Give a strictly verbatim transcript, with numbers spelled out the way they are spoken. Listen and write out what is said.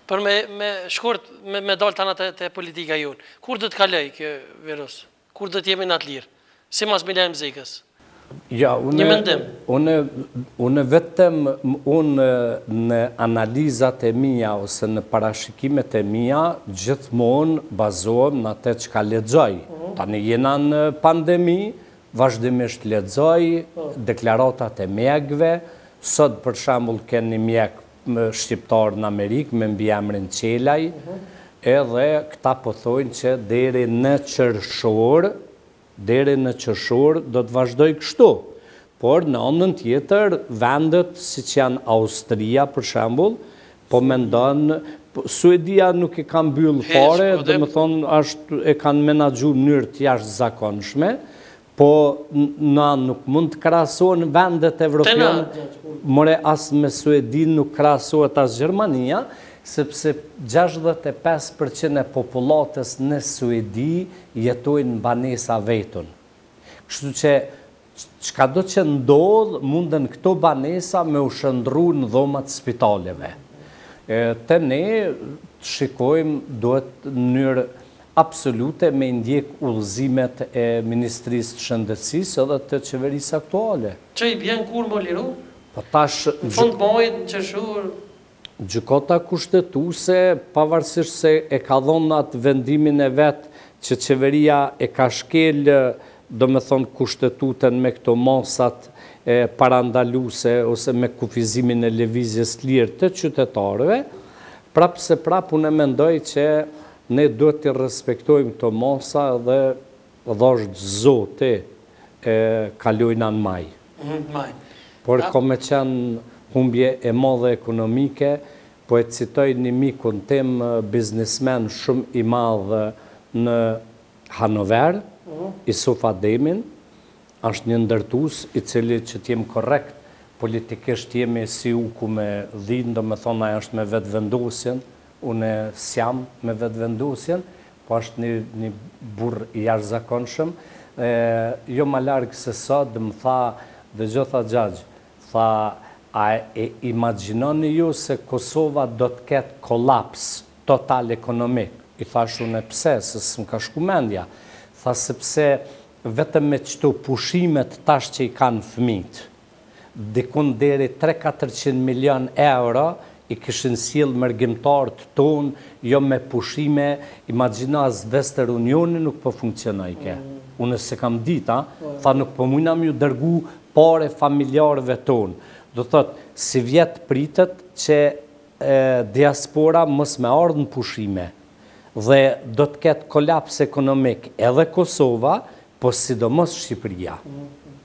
Për me, me shkurt, me, me dalë të anë të politika jonë, kur do të kaloj kjo virus? Kur do të jemi në atë lirë? Si mas me lejmë zikës? Ja, une, Një mendim. Une, une vetëm unë në analizat e mia ose në parashikimet e mia gjithmonë bazohem në atë që ka lexoj. Uh-huh. Tani jena në pandemi, vazhdimisht lexoj uh-huh. deklaratat e mjekëve. Sot për shembull keni mjek shqiptar në Amerikë me mbiemrin Qelaj, uh-huh. edhe këta po thojnë që deri në qershor, deri në qershor do të vazhdoj kështu. Por në anën tjetër, vendet siç janë Austria për shembull, po mendon Suedia nuk e ka mbyll fare, domethënë ashtu e kanë menaxhuar në mënyrë të jashtëzakonshme. Po na nuk mund të krahasohen vendet evropiane, more as me Suedin nuk krahasohet as Gjermania, sepse gjashtëdhjetë e pesë përqind e popullatës në Suedi jetojnë në banesa vetën. Kështu që çka do që ndodh, munden këto banesa me u shndru në dhomat spitaleve. E, te ne shikojmë duhet në mënyrë absolute me ndjek udhëzimet e Ministrisë të Shëndetësisë edhe të qeverisë aktuale. Që i bjen kur më liru? Po tash në fund muajit në qershor. Gjykata kushtetuese, pavarësisht se e ka dhënë atë vendimin e vet që qeveria e ka shkel, domethënë kushtetuten me këto masat e parandaluese ose me kufizimin e lëvizjes lirë të qytetarëve, prapë se prapë unë mendoj që ne duhet të respektojmë këto masa dhe dhosht Zoti e kalojnë në maj. Maj. Por ka me qenë humbje e madhe ekonomike, po e citoj një mikun tim biznismen shumë i madh në Hanover, uh-huh. Isuf Ademin, është një ndërtues i cili që t'jem korrekt, politikisht jemi si u ku me dhinë, do me thonë ajo është me vetë vendosjen, unë s'jam me vetë vendosjen, po është një, një burr i jashtëzakonshëm. Jo më larg se sa dhe më tha dhe gjitha gjagj, tha, a e imagjinoni ju se Kosova do të ketë kolaps total ekonomik? I thash unë pse, se s'm ka shku mendja. Tha sepse vetëm me qëto pushimet tash që i kanë fëmijët, dikun deri tre katërqind milion euro i kishin sjell mërgjimtarët tonë, jo me pushime, imagjino as Western Unioni nuk po funksionoj ke. Unë se kam dita, tha nuk po mujna ju dërgu pare familjarëve tonë. Do thotë, si vjetë pritet që e, diaspora mos me ardhë në pushime dhe do të ketë kolaps ekonomik edhe Kosova, po sidomos Shqipëria.